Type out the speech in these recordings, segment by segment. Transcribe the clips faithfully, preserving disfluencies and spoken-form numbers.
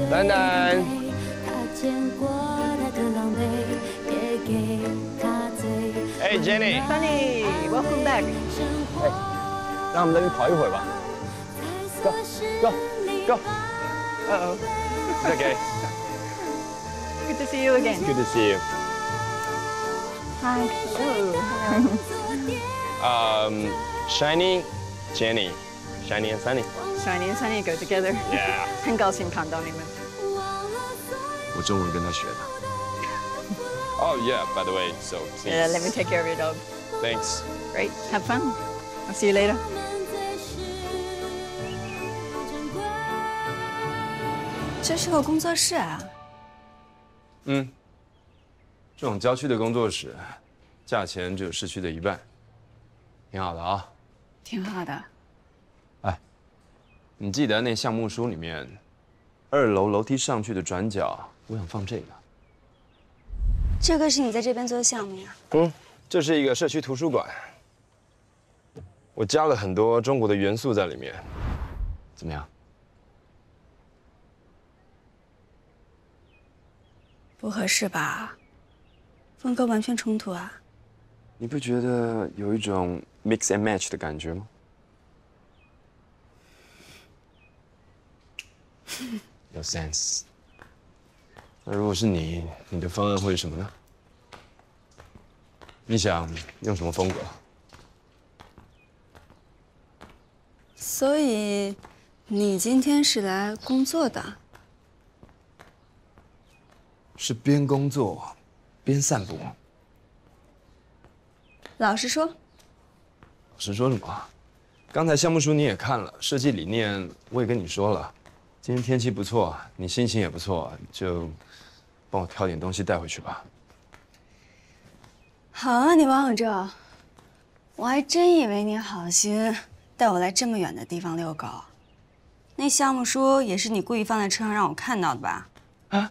丹丹。哎 ，Jenny。 Sunny, welcome back. 哎，让我们在这里跑一会儿吧。Go, go, go. Uh oh. It's okay. Good to see you again. Good to see you. Hi. Hello. Um, Shiny, Jenny, Shiny and Sunny. Shiny and Sunny go together. Yeah. 很高兴看到你们。 我中文跟他学的。 Oh yeah. By the way, so please. Yeah, let me take care of your dog. Thanks. Great. Have fun. I'll see you later. 这是个工作室啊。 嗯，这种郊区的工作室，价钱只有市区的一半，挺好的啊。 挺好的。 哎，你记得那项目书里面，二楼楼梯上去的转角，我想放这个。 这个是你在这边做的项目呀？ 嗯，这是一个社区图书馆，我加了很多中国的元素在里面，怎么样？ 不合适吧？风格完全冲突啊！ 你不觉得有一种 mix and match 的感觉吗？有 sense。 那如果是你，你的方案会是什么呢？你想用什么风格？ 所以，你今天是来工作的？ 是边工作边散步。 老实说。 老实说什么？刚才项目书你也看了，设计理念我也跟你说了。今天天气不错，你心情也不错，就帮我挑点东西带回去吧。 好啊，你王有正，我还真以为你好心带我来这么远的地方遛狗。那项目书也是你故意放在车上让我看到的吧？ 啊？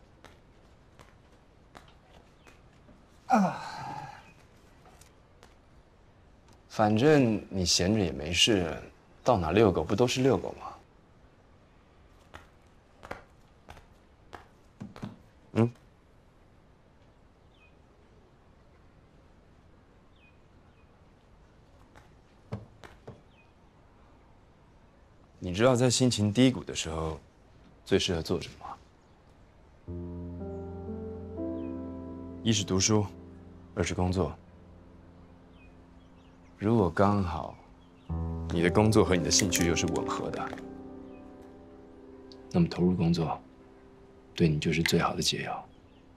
啊！反正你闲着也没事，到哪遛狗不都是遛狗吗？ 嗯，你知道在心情低谷的时候，最适合做什么吗？一是读书，二是工作。如果刚好你的工作和你的兴趣又是吻合的，那么投入工作。 对你就是最好的解药。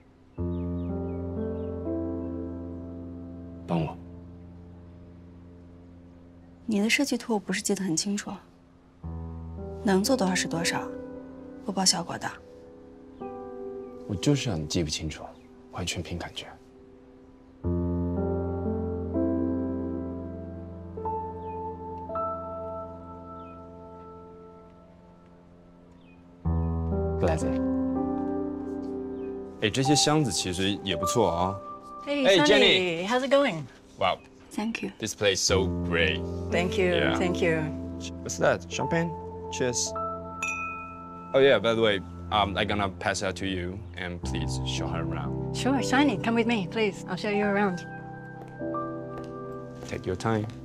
帮我。 你的设计图我不是记得很清楚，能做多少是多少，不包效果的。 我就是让你记不清楚，完全凭感觉。Glassy。 哎，这些箱子其实也不错啊。 Hey, Hey, Sunny, Jenny. how's it going? Wow, Thank you. this place so great. Thank you, Yeah. thank you. What's that? Champagne? Cheers. Oh yeah, by the way, um, I'm gonna pass out to you, and please show her around. Sure, Shiny, come with me, please. I'll show you around. Take your time.